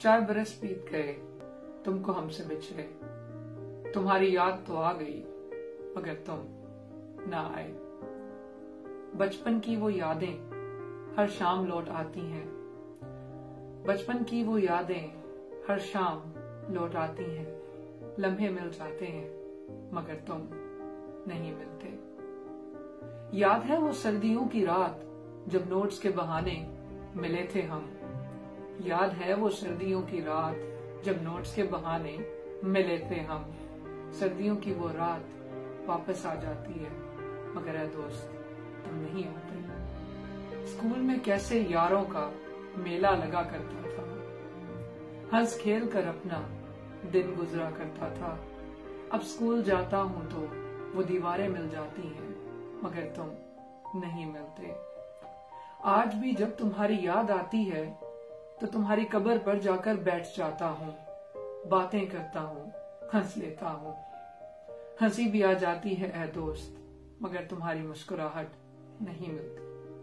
4 बरस बीत गए तुमको हमसे बिछड़े, तुम्हारी याद तो आ गई मगर तुम ना आए। बचपन की वो यादें हर शाम लौट आती हैं, बचपन की वो यादें हर शाम लौट आती हैं। लम्हे मिल जाते हैं मगर तुम नहीं मिलते। याद है वो सर्दियों की रात जब नोट्स के बहाने मिले थे हम, याद है वो सर्दियों की रात जब नोट्स के बहाने मिले थे हम। सर्दियों की वो रात वापस आ जाती है मगर ऐ दोस्त तुम नहीं आते। स्कूल में कैसे यारों का मेला लगा करता था, हंस खेल कर अपना दिन गुजरा करता था। अब स्कूल जाता हूं तो वो दीवारें मिल जाती हैं मगर तुम नहीं मिलते। आज भी जब तुम्हारी याद आती है तो तुम्हारी कब्र पर जाकर बैठ जाता हूँ, बातें करता हूँ, हंस लेता हूँ। हंसी भी आ जाती है ऐ दोस्त मगर तुम्हारी मुस्कुराहट नहीं मिलती।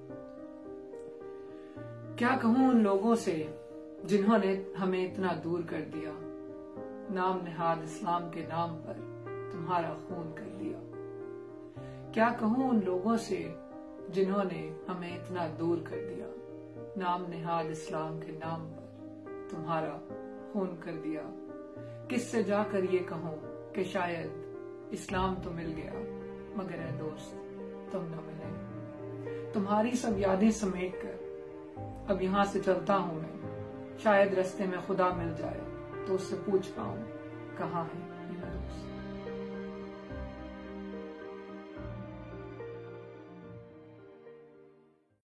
क्या कहूं उन लोगों से जिन्होंने हमें इतना दूर कर दिया, नाम निहाद इस्लाम के नाम पर तुम्हारा खून कर दिया। क्या कहूं उन लोगों से जिन्होंने हमें इतना दूर कर दिया, नाम निहाद इस्लाम के नाम पर तुम्हारा खून कर दिया। किससे जाकर ये कहूं कि शायद इस्लाम तो मिल गया मगर ऐ दोस्त तुम न मिले। तुम्हारी सब यादें समेट कर अब यहां से चलता हूं मैं, शायद रास्ते में खुदा मिल जाए तो उससे पूछ पाऊं कहाँ है।